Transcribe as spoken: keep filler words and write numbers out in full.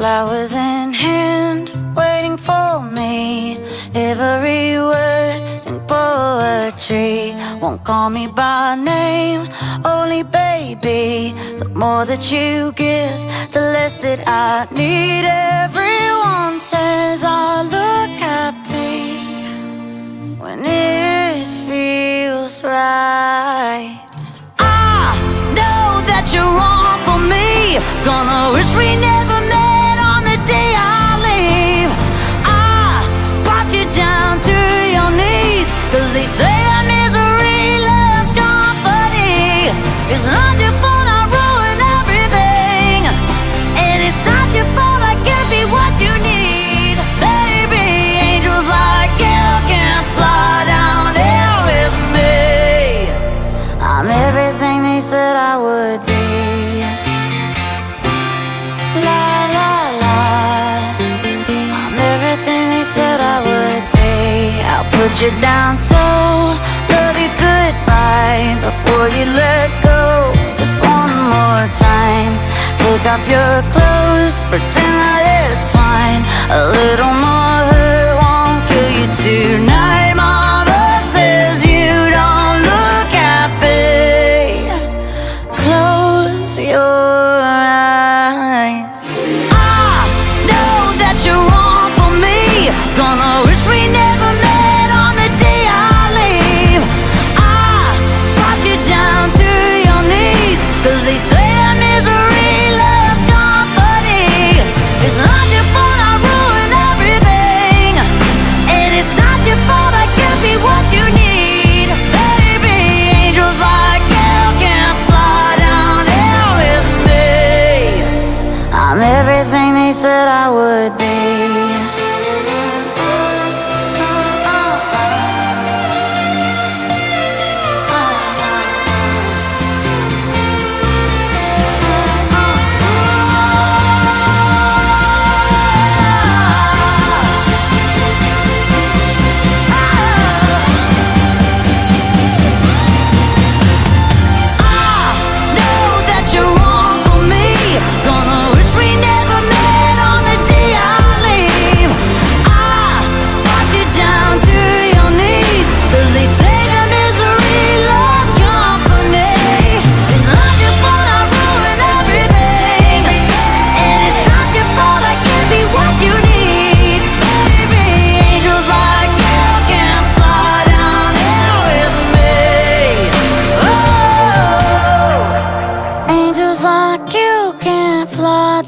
flowers in hand, waiting for me. Every word in poetry won't call me by name, only baby. The more that you give, the less that I need. Everyone says I look happy when it feels right. I know that you're wrong for me. Gonna wish we never met on the day I leave. I brought you down to your knees, 'cause they say that misery loves company. It's not your fault I ruin everything, and it's not your fault I give you what you need. Baby, angels like you can't fly down here with me. I'm everything they said I would be. La la la, I'm everything they said I would be. I'll put you down slow, love you goodbye before you let go. Just one more time, take off your clothes, pretend that it's fine. A little more hurt won't kill you tonight. Mama says you don't look happy. Close your eyes. I know that you're wrong for me. Gonna wish we never met on the day I leave. I brought you down to your knees, 'cause they say that misery loves company. It's not your fault I ruin everything, and it's not your fault I give you what you need. Baby, angels like you can't fly down here with me. I'm everything they said I would be. Angels like you can't fly